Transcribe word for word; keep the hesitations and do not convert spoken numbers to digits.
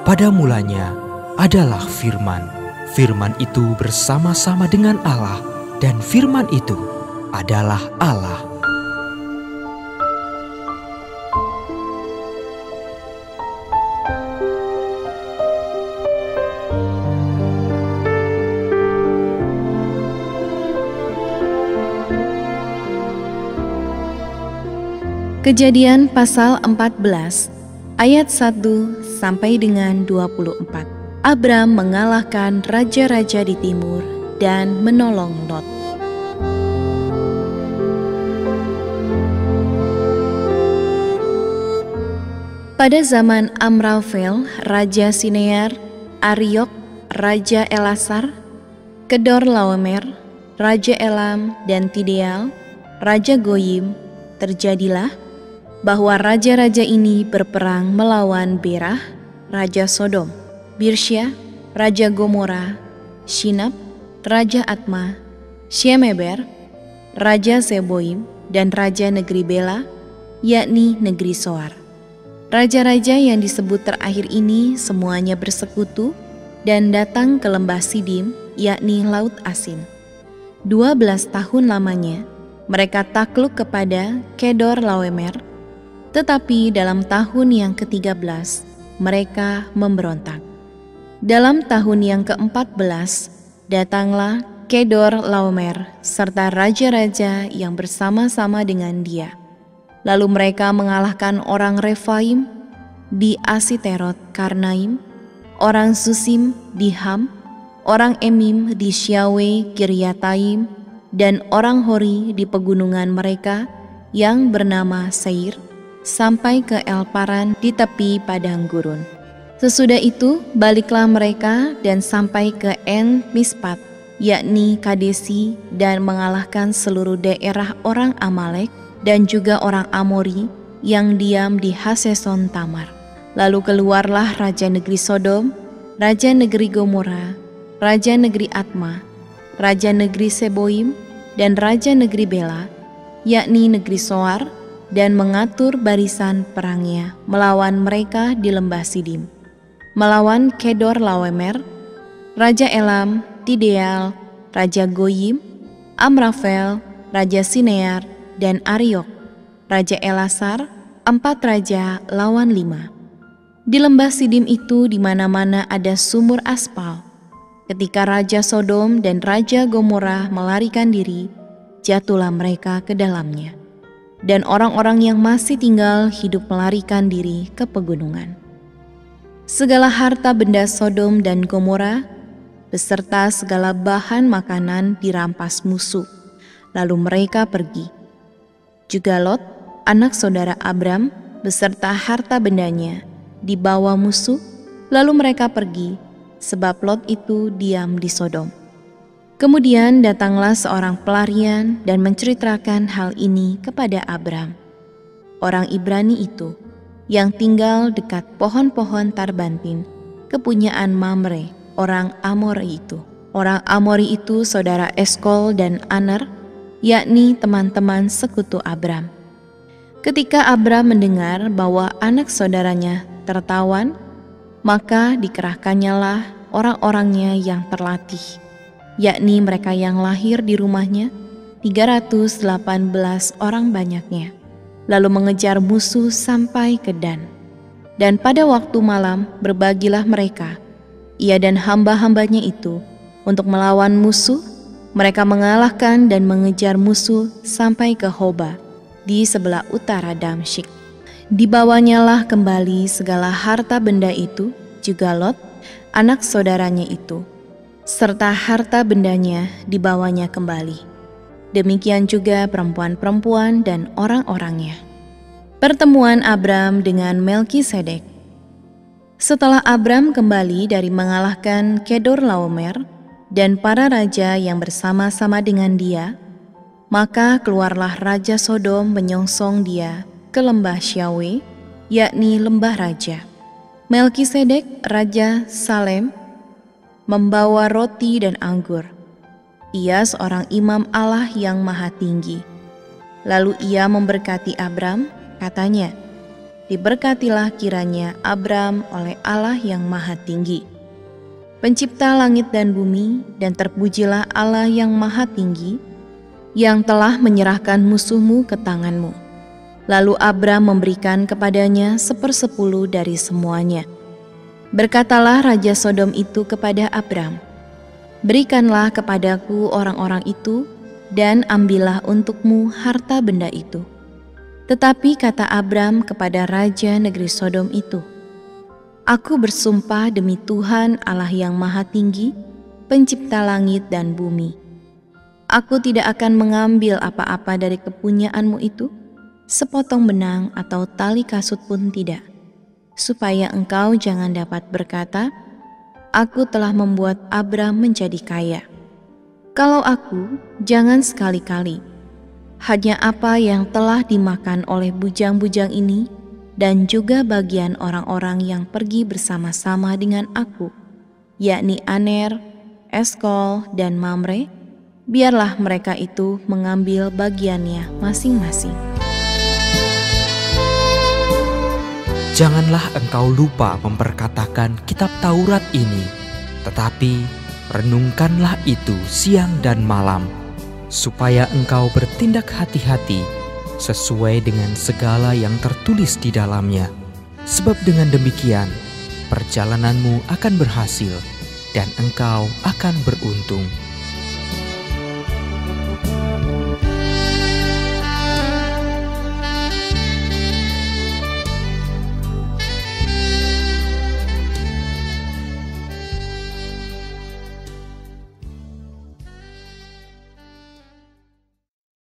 Pada mulanya adalah Firman. Firman itu bersama-sama dengan Allah, dan Firman itu adalah Allah. Kejadian pasal empat belas ayat satu sampai dengan dua puluh empat. Abram mengalahkan raja-raja di timur dan menolong Lot. Pada zaman Amrafel, Raja Sinear, Ariok, Raja Elasar, Kedorlaomer, Raja Elam, dan Tideal, Raja Goyim, terjadilah bahwa raja-raja ini berperang melawan Berah, Raja Sodom, Birsya, Raja Gomora, Shinab, Raja Atma, Shemeber, Raja Seboim, dan Raja Negeri Bela, yakni Negeri Soar. Raja-raja yang disebut terakhir ini semuanya bersekutu dan datang ke lembah Sidim, yakni Laut Asin. Dua belas tahun lamanya mereka takluk kepada Kedorlaomer. Tetapi dalam tahun yang ketiga belas, mereka memberontak. Dalam tahun yang keempat belas, datanglah Kedorlaomer serta raja-raja yang bersama-sama dengan dia. Lalu mereka mengalahkan orang Refaim di Asiterot Karnaim, orang Susim di Ham, orang Emim di Syawe Kiryataim, dan orang Hori di pegunungan mereka yang bernama Seir, sampai ke Elparan di tepi padang gurun. Sesudah itu baliklah mereka dan sampai ke En Mispat, yakni Kadesi, dan mengalahkan seluruh daerah orang Amalek dan juga orang Amori yang diam di Haseson Tamar. Lalu keluarlah raja negeri Sodom, raja negeri Gomora, raja negeri Atma, raja negeri Seboim, dan raja negeri Bela, yakni negeri Soar, dan mengatur barisan perangnya melawan mereka di lembah Sidim, melawan Kedorlaomer, Raja Elam, Tideal, Raja Goyim, Amrafel, Raja Sinear, dan Ariok, Raja Elasar, empat raja lawan lima. Di lembah Sidim itu di mana-mana ada sumur aspal. Ketika Raja Sodom dan Raja Gomora melarikan diri, jatuhlah mereka ke dalamnya. Dan orang-orang yang masih tinggal hidup melarikan diri ke pegunungan. Segala harta benda Sodom dan Gomora, beserta segala bahan makanan dirampas musuh, lalu mereka pergi. Juga Lot, anak saudara Abram, beserta harta bendanya, dibawa musuh, lalu mereka pergi, sebab Lot itu diam di Sodom. Kemudian datanglah seorang pelarian dan menceritakan hal ini kepada Abram, orang Ibrani itu, yang tinggal dekat pohon-pohon Tarbantin, kepunyaan Mamre, orang Amori itu. Orang Amori itu saudara Eskol dan Aner, yakni teman-teman sekutu Abram. Ketika Abram mendengar bahwa anak saudaranya tertawan, maka dikerahkannyalah orang-orangnya yang terlatih, yakni mereka yang lahir di rumahnya, tiga ratus delapan belas orang banyaknya, lalu mengejar musuh sampai ke Dan. Dan pada waktu malam berbagilah mereka, ia dan hamba-hambanya itu, untuk melawan musuh. Mereka mengalahkan dan mengejar musuh sampai ke Hoba, di sebelah utara Damsyik. Dibawanyalah kembali segala harta benda itu, juga Lot, anak saudaranya itu, serta harta bendanya dibawanya kembali. Demikian juga perempuan-perempuan dan orang-orangnya. Pertemuan Abram dengan Melkisedek. Setelah Abram kembali dari mengalahkan Kedorlaomer dan para raja yang bersama-sama dengan dia, maka keluarlah Raja Sodom menyongsong dia ke lembah Syawe, yakni lembah raja. Melkisedek, Raja Salem, membawa roti dan anggur. Ia seorang imam Allah yang maha tinggi. Lalu ia memberkati Abram, katanya, Diberkatilah kiranya Abram oleh Allah yang Maha Tinggi, Pencipta langit dan bumi, dan terpujilah Allah yang Maha Tinggi, yang telah menyerahkan musuhmu ke tanganmu. Lalu Abram memberikan kepadanya sepersepuluh dari semuanya. Berkatalah Raja Sodom itu kepada Abram, "Berikanlah kepadaku orang-orang itu, dan ambillah untukmu harta benda itu." Tetapi kata Abram kepada Raja negeri Sodom itu, "Aku bersumpah demi Tuhan Allah yang Maha Tinggi, Pencipta langit dan bumi, aku tidak akan mengambil apa-apa dari kepunyaanmu itu, sepotong benang atau tali kasut pun tidak, supaya engkau jangan dapat berkata, 'Aku telah membuat Abram menjadi kaya.' Kalau aku, jangan sekali-kali. Hanya apa yang telah dimakan oleh bujang-bujang ini dan juga bagian orang-orang yang pergi bersama-sama dengan aku, yakni Aner, Eskol, dan Mamre, biarlah mereka itu mengambil bagiannya masing-masing." Janganlah engkau lupa memperkatakan kitab Taurat ini, tetapi renungkanlah itu siang dan malam, supaya engkau bertindak hati-hati sesuai dengan segala yang tertulis di dalamnya. Sebab dengan demikian, perjalananmu akan berhasil dan engkau akan beruntung.